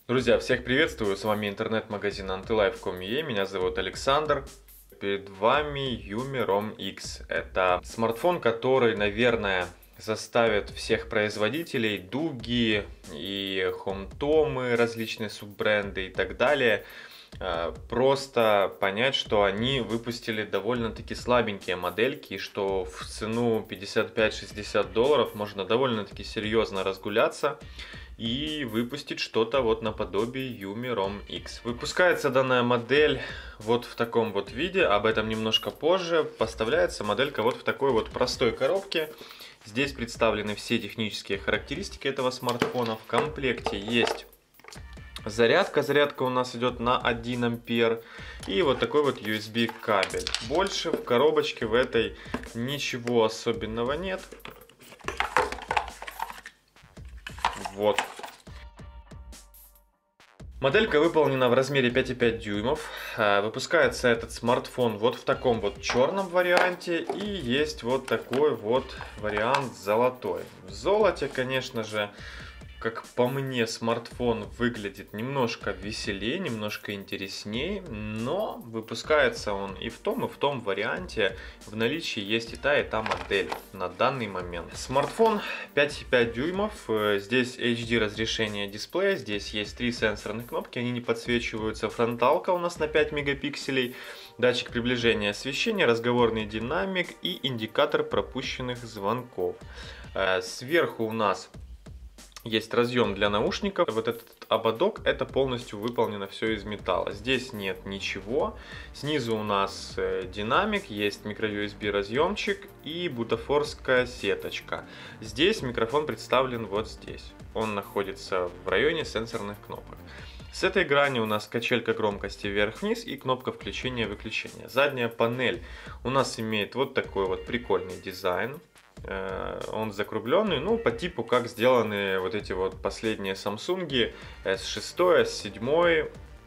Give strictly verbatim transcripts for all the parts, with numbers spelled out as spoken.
Друзья, всех приветствую, с вами интернет-магазин антилайф точка ком точка ю а, меня зовут Александр. Перед вами Yumi Rom X. Это смартфон, который, наверное, заставит всех производителей, Дуги и Хомтомы, различные суббренды и так далее, просто понять, что они выпустили довольно-таки слабенькие модельки, и что в цену пятьдесят пять шестьдесят долларов можно довольно-таки серьезно разгуляться и выпустить что-то вот наподобие Yumi Rom X. Выпускается данная модель вот в таком вот виде, об этом немножко позже. Поставляется моделька вот в такой вот простой коробке. Здесь представлены все технические характеристики этого смартфона. В комплекте есть зарядка. Зарядка у нас идет на один ампер. И вот такой вот ю эс би кабель. Больше в коробочке в этой ничего особенного нет. Вот. Моделька выполнена в размере пять и пять дюймов. Выпускается этот смартфон вот в таком вот черном варианте. И есть вот такой вот вариант золотой. В золоте, конечно же, как по мне, смартфон выглядит немножко веселее, немножко интереснее, но выпускается он и в том, и в том варианте. В наличии есть и та, и та модель на данный момент. Смартфон пять и пять дюймов, здесь эйч ди разрешение дисплея, здесь есть три сенсорных кнопки, они не подсвечиваются. Фронталка у нас на пять мегапикселей, датчик приближения освещения, разговорный динамик и индикатор пропущенных звонков. Сверху у нас есть разъем для наушников. Вот этот ободок, это полностью выполнено все из металла. Здесь нет ничего. Снизу у нас динамик, есть микро ю эс би разъемчик и бутафорская сеточка. Здесь микрофон представлен вот здесь. Он находится в районе сенсорных кнопок. С этой грани у нас качелька громкости вверх-вниз и кнопка включения-выключения. Задняя панель у нас имеет вот такой вот прикольный дизайн. Он закругленный, ну, по типу, как сделаны вот эти вот последние Samsung эс шесть, эс семь,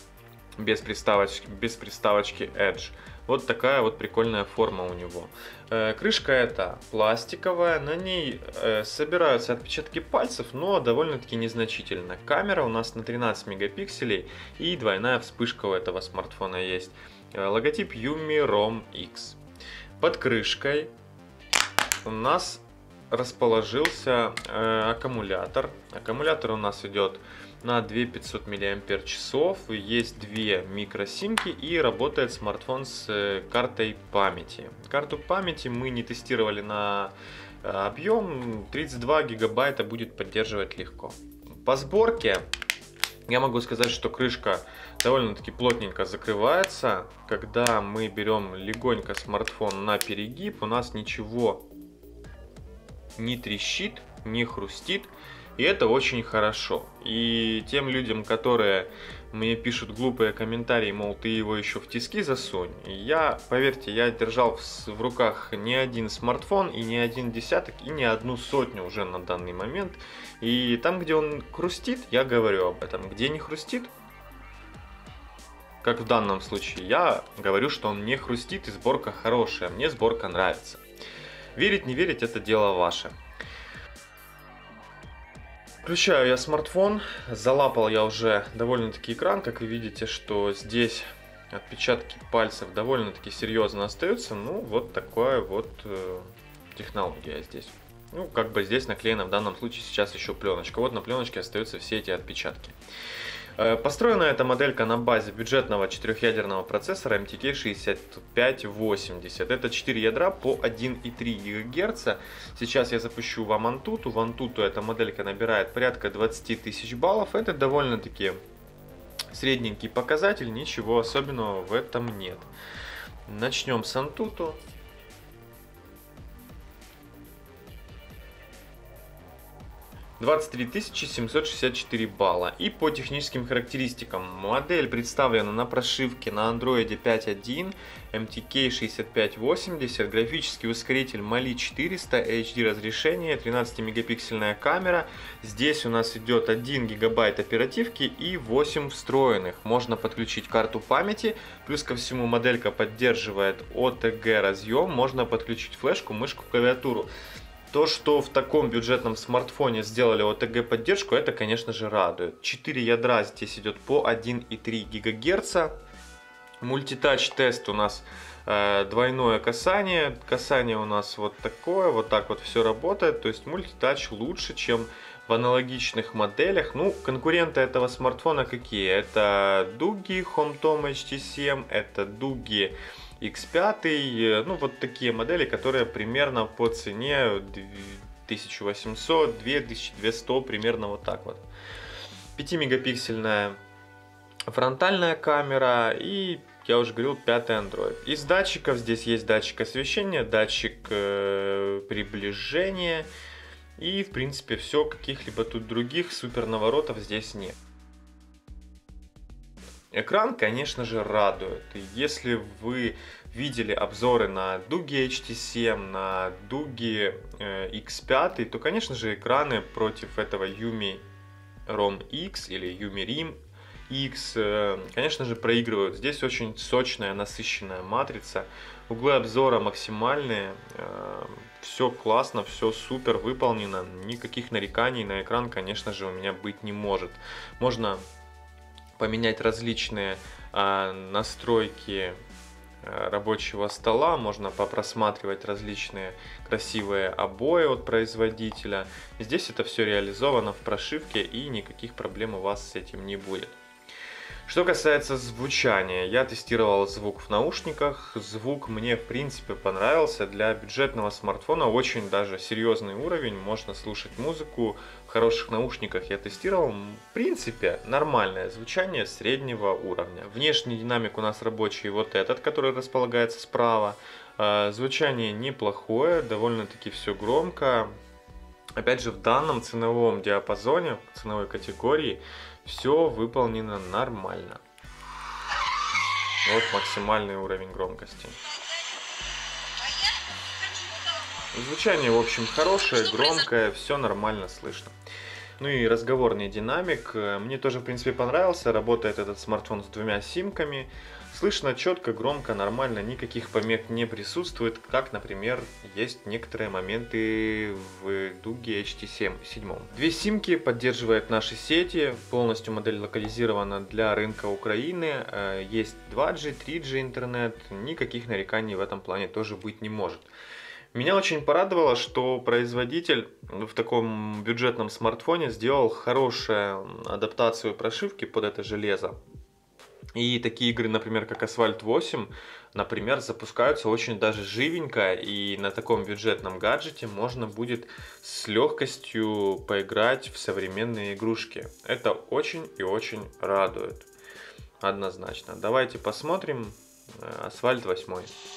без приставочки, без приставочки Edge. Вот такая вот прикольная форма у него. Крышка эта пластиковая, на ней собираются отпечатки пальцев, но довольно-таки незначительно. Камера у нас на тринадцать мегапикселей и двойная вспышка у этого смартфона есть. Логотип Yumi Rom X. Под крышкой у нас расположился э, аккумулятор. Аккумулятор у нас идет на две тысячи пятьсот миллиампер-часов. Есть две микросимки и работает смартфон с э, картой памяти. Карту памяти мы не тестировали на э, объем. тридцать два гигабайта будет поддерживать легко. По сборке я могу сказать, что крышка довольно-таки плотненько закрывается. Когда мы берем легонько смартфон на перегиб, у нас ничего не трещит, не хрустит, и это очень хорошо. И тем людям, которые мне пишут глупые комментарии, мол, ты его еще в тиски засунь, я, поверьте, я держал в, в руках не один смартфон, и не один десяток, и не одну сотню уже на данный момент. И там, где он хрустит, я говорю об этом. Где не хрустит, как в данном случае, я говорю, что он не хрустит и сборка хорошая. Мне сборка нравится. Верить, не верить, это дело ваше. Включаю я смартфон. Залапал я уже довольно-таки экран. Как вы видите, что здесь отпечатки пальцев довольно-таки серьезно остаются. Ну, вот такая вот э, технология здесь. Ну, как бы здесь наклеена в данном случае сейчас еще пленочка. Вот на пленочке остаются все эти отпечатки. Построена эта моделька на базе бюджетного четырехъядерного процессора эм ти кей шестьдесят пять восемьдесят. Это четыре ядра по один и три гигагерца. Сейчас я запущу в Antutu. В Antutu эта моделька набирает порядка двадцать тысяч баллов. Это довольно-таки средненький показатель, ничего особенного в этом нет. Начнем с Antutu. двадцать три тысячи семьсот шестьдесят четыре балла. И по техническим характеристикам. Модель представлена на прошивке на Android пять точка один, эм ти кей шестьдесят пять восемьдесят, графический ускоритель Mali четыреста, эйч ди разрешение, тринадцатимегапиксельная камера. Здесь у нас идет один гигабайт оперативки и восемь встроенных. Можно подключить карту памяти. Плюс ко всему моделька поддерживает о тэ гэ разъем. Можно подключить флешку, мышку, клавиатуру. То, что в таком бюджетном смартфоне сделали о тэ гэ поддержку, это, конечно же, радует. четыре ядра здесь идет по один и три гигагерца. Мультитач тест у нас э, двойное касание. Касание у нас вот такое, вот так вот все работает. То есть мультитач лучше, чем в аналогичных моделях. Ну, конкуренты этого смартфона какие? Это Дуги HomeTom эйч ти семь, это Дуги икс пять, ну вот такие модели, которые примерно по цене тысяча восемьсот — две тысячи двести, примерно вот так вот. пятимегапиксельная фронтальная камера и, я уже говорил, пятый Android. Из датчиков здесь есть датчик освещения, датчик э, приближения и, в принципе, все. Каких-либо тут других супер наворотов здесь нет. Экран, конечно же, радует. И если вы видели обзоры на Дуги эйч ти семь, на Дуги э, икс пять, то, конечно же, экраны против этого Yumi ром X или Yumi Rim X, э, конечно же, проигрывают. Здесь очень сочная, насыщенная матрица. Углы обзора максимальные. Э, все классно, все супер выполнено. Никаких нареканий на экран, конечно же, у меня быть не может. Можно поменять различные а, настройки а, рабочего стола, можно попросматривать различные красивые обои от производителя. Здесь это все реализовано в прошивке, и никаких проблем у вас с этим не будет. Что касается звучания, я тестировал звук в наушниках. Звук мне, в принципе, понравился. Для бюджетного смартфона очень даже серьезный уровень. Можно слушать музыку в хороших наушниках. Я тестировал. В принципе, нормальное звучание среднего уровня. Внешний динамик у нас рабочий, вот этот, который располагается справа. Звучание неплохое, довольно-таки все громко. Опять же, в данном ценовом диапазоне, ценовой категории, все выполнено нормально. Вот максимальный уровень громкости. Звучание, в общем, хорошее, громкое, все нормально слышно. Ну и разговорный динамик мне тоже, в принципе, понравился. Работает этот смартфон с двумя симками. Слышно четко, громко, нормально, никаких помех не присутствует, как, например, есть некоторые моменты в Дуги эйч ти семь. Две симки поддерживает наши сети, полностью модель локализирована для рынка Украины, есть два джи, три джи интернет, никаких нареканий в этом плане тоже быть не может. Меня очень порадовало, что производитель в таком бюджетном смартфоне сделал хорошую адаптацию прошивки под это железо. И такие игры, например, как Асфальт восемь, например, запускаются очень даже живенько, и на таком бюджетном гаджете можно будет с легкостью поиграть в современные игрушки. Это очень и очень радует. Однозначно. Давайте посмотрим Асфальт восемь.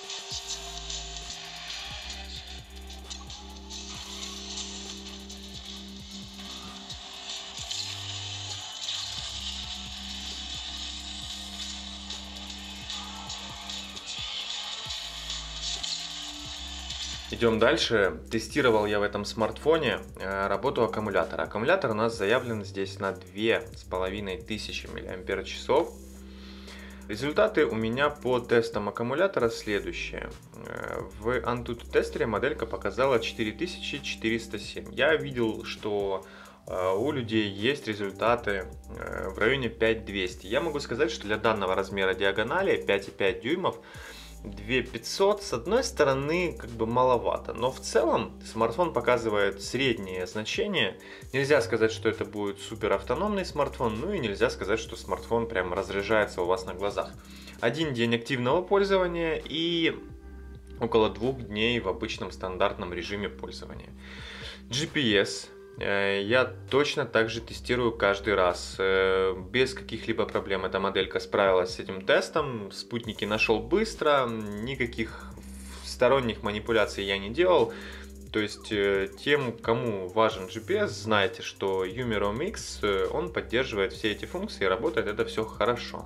Идем дальше. Тестировал я в этом смартфоне работу аккумулятора. Аккумулятор у нас заявлен здесь на две с половиной тысячи миллиампер-часов. Результаты у меня по тестам аккумулятора следующие. В Antutu тестере моделька показала четыре тысячи четыреста семь. Я видел, что у людей есть результаты в районе пять тысяч двести. Я могу сказать, что для данного размера диагонали пять и пять дюймов две тысячи пятьсот с одной стороны как бы маловато, но в целом смартфон показывает средние значения. Нельзя сказать, что это будет супер автономный смартфон, ну и нельзя сказать, что смартфон прям разряжается у вас на глазах. Один день активного пользования и около двух дней в обычном стандартном режиме пользования. джи пи эс я точно так же тестирую каждый раз, без каких-либо проблем эта моделька справилась с этим тестом, спутники нашел быстро, никаких сторонних манипуляций я не делал. То есть тем, кому важен джи пи эс, знайте, что Yumi ром X, он поддерживает все эти функции, работает это все хорошо.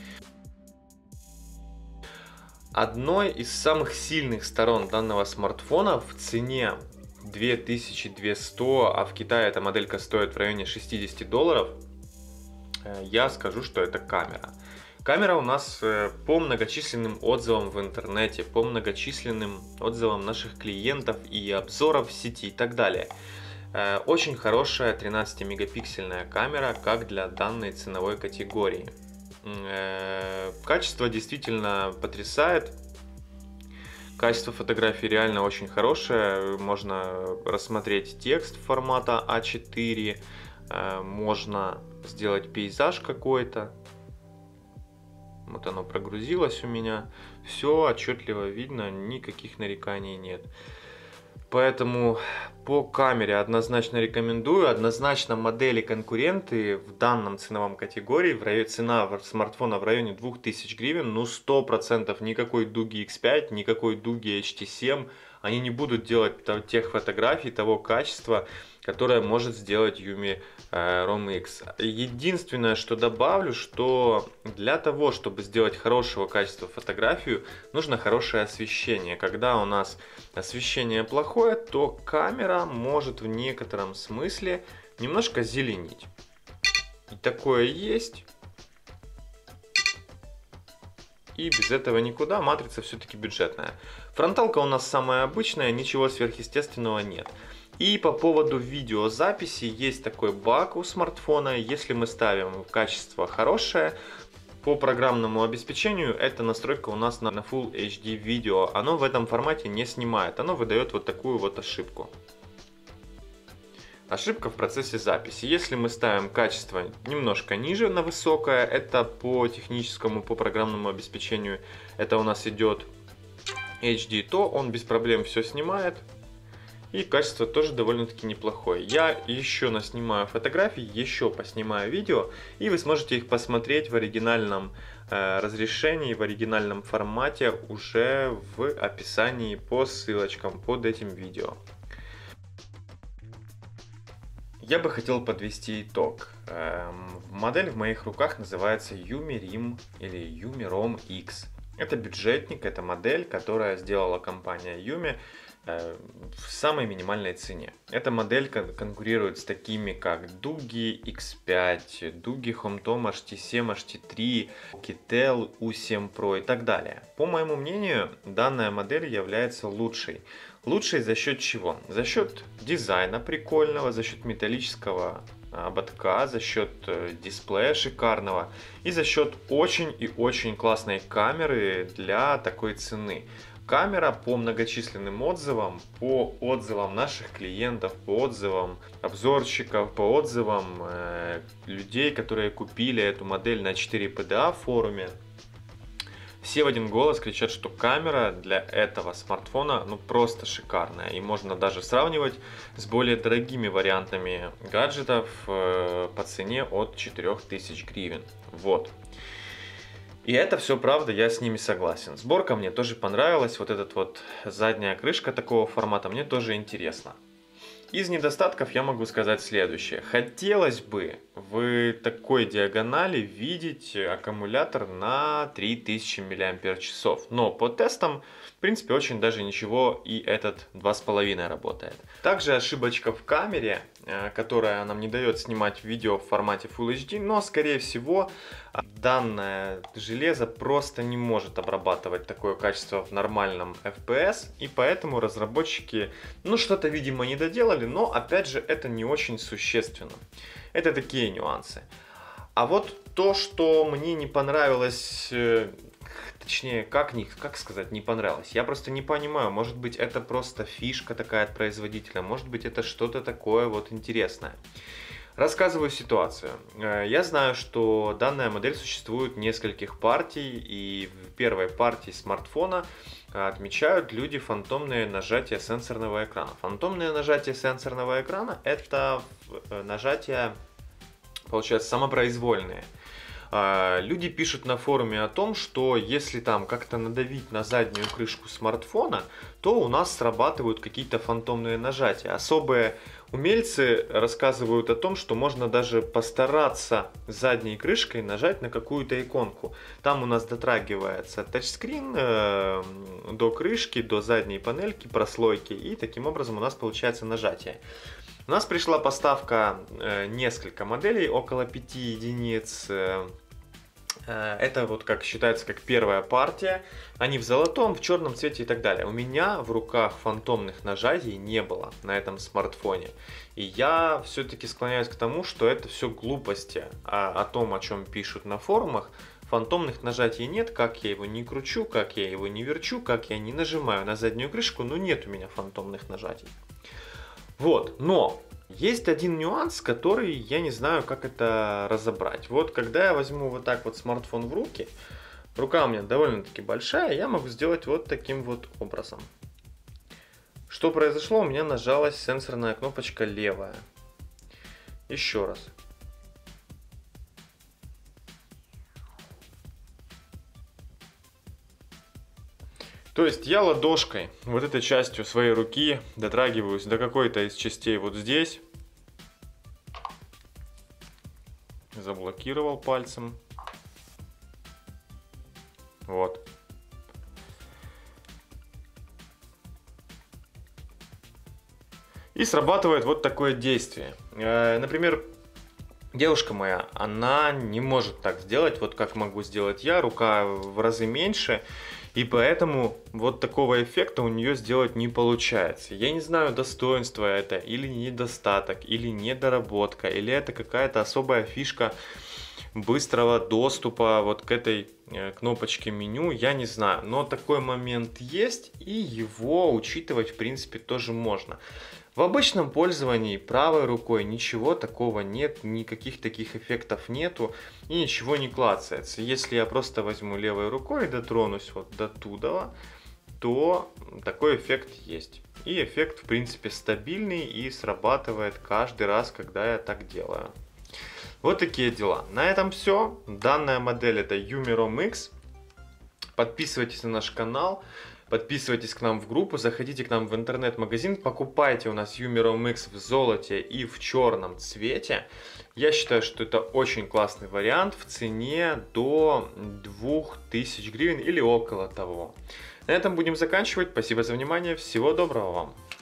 Одной из самых сильных сторон данного смартфона в цене две тысячи двести, а в Китае эта моделька стоит в районе шестидесяти долларов, я скажу, что это камера. Камера у нас по многочисленным отзывам в интернете, по многочисленным отзывам наших клиентов и обзоров в сети и так далее. Очень хорошая тринадцатимегапиксельная камера, как для данной ценовой категории. Качество действительно потрясает. Качество фотографии реально очень хорошее. Можно рассмотреть текст формата а четыре, можно сделать пейзаж какой-то. Вот оно прогрузилось у меня. Все отчетливо видно, никаких нареканий нет. Поэтому по камере однозначно рекомендую. Однозначно модели конкуренты в данном ценовом категории, в районе, цена смартфона в районе двух тысяч гривен, ну сто процентов никакой Дуги икс пять, никакой Дуги эйч ти семь. Они не будут делать тех фотографий, того качества, которое может сделать Юми Ром икс. Единственное, что добавлю, что для того, чтобы сделать хорошего качества фотографию, нужно хорошее освещение. Когда у нас освещение плохое, то камера может в некотором смысле немножко зеленить. И такое есть. И без этого никуда, матрица все-таки бюджетная. Фронталка у нас самая обычная, ничего сверхъестественного нет. И по поводу видеозаписи есть такой баг у смартфона. Если мы ставим качество хорошее, по программному обеспечению эта настройка у нас на Full эйч ди видео. Оно в этом формате не снимает, оно выдает вот такую вот ошибку. Ошибка в процессе записи. Если мы ставим качество немножко ниже на высокое, это по техническому, по программному обеспечению, это у нас идет эйч ди, то он без проблем все снимает. И качество тоже довольно-таки неплохое. Я еще наснимаю фотографии, еще поснимаю видео, и вы сможете их посмотреть в оригинальном э, разрешении, в оригинальном формате уже в описании по ссылочкам под этим видео. Я бы хотел подвести итог. Эм, модель в моих руках называется Юми Рим или Юми Ром икс. Это бюджетник, это модель, которая сделала компания Юми в самой минимальной цене. Эта модель конкурирует с такими как Дуги икс пять, Дуги Хомтом эйч ти семь, эйч ти три, Кител ю семь про и так далее. По моему мнению, данная модель является лучшей. Лучшей за счет чего? За счет дизайна прикольного, за счет металлического ободка, за счет дисплея шикарного и за счет очень и очень классной камеры для такой цены. Камера по многочисленным отзывам, по отзывам наших клиентов, по отзывам обзорщиков, по отзывам э, людей, которые купили эту модель на четыре пэ дэ а форуме, все в один голос кричат, что камера для этого смартфона ну просто шикарная. И можно даже сравнивать с более дорогими вариантами гаджетов э, по цене от четырёх тысяч гривен. Вот. И это все правда, я с ними согласен. Сборка мне тоже понравилась, вот эта вот задняя крышка такого формата мне тоже интересна. Из недостатков я могу сказать следующее. Хотелось бы в такой диагонали видеть аккумулятор на три тысячи миллиампер-часов. Но по тестам, в принципе, очень даже ничего, и этот два с половиной работает. Также ошибочка в камере, которая нам не дает снимать видео в формате Full эйч ди, но, скорее всего, данное железо просто не может обрабатывать такое качество в нормальном эф пи эс, и поэтому разработчики, ну, что-то, видимо, не доделали, но, опять же, это не очень существенно. Это такие нюансы. А вот то, что мне не понравилось, точнее, как, не, как сказать, не понравилось, я просто не понимаю, может быть, это просто фишка такая от производителя, может быть, это что-то такое вот интересное. Рассказываю ситуацию. Я знаю, что данная модель существует в нескольких партий, и в первой партии смартфона отмечают люди фантомные нажатия сенсорного экрана. Фантомные нажатия сенсорного экрана — это нажатия, получается, самопроизвольные. Люди пишут на форуме о том, что если там как-то надавить на заднюю крышку смартфона, то у нас срабатывают какие-то фантомные нажатия. Особые умельцы рассказывают о том, что можно даже постараться задней крышкой нажать на какую-то иконку. Там у нас дотрагивается тачскрин э, до крышки, до задней панельки, прослойки, и таким образом у нас получается нажатие. У нас пришла поставка э, несколько моделей, около пяти единиц. Э, Это вот как считается как первая партия. Они в золотом, в черном цвете и так далее. У меня в руках фантомных нажатий не было на этом смартфоне. И я все-таки склоняюсь к тому, что это все глупости. А о том, о чем пишут на форумах, фантомных нажатий нет. Как я его не кручу, как я его не верчу, как я не нажимаю на заднюю крышку, но нет у меня фантомных нажатий. Вот, но есть один нюанс, который я не знаю, как это разобрать. Вот когда я возьму вот так вот смартфон в руки, рука у меня довольно-таки большая, я могу сделать вот таким вот образом. Что произошло? У меня нажалась сенсорная кнопочка левая. Еще раз. То есть я ладошкой, вот этой частью своей руки, дотрагиваюсь до какой-то из частей вот здесь. Заблокировал пальцем. Вот. И срабатывает вот такое действие. Например, девушка моя, она не может так сделать, вот как могу сделать я, рука в разы меньше. И поэтому вот такого эффекта у нее сделать не получается. Я не знаю, достоинство это, или недостаток, или недоработка, или это какая-то особая фишка быстрого доступа вот к этой кнопочке меню, я не знаю. Но такой момент есть, и его учитывать в принципе тоже можно. В обычном пользовании правой рукой ничего такого нет, никаких таких эффектов нету и ничего не клацается. Если я просто возьму левой рукой и дотронусь вот до туда, то такой эффект есть. И эффект в принципе стабильный и срабатывает каждый раз, когда я так делаю. Вот такие дела. На этом все. Данная модель это Юмиром X. Подписывайтесь на наш канал. Подписывайтесь к нам в группу, заходите к нам в интернет-магазин, покупайте у нас Юмиром X в золоте и в черном цвете. Я считаю, что это очень классный вариант в цене до двух тысяч гривен или около того. На этом будем заканчивать. Спасибо за внимание. Всего доброго вам.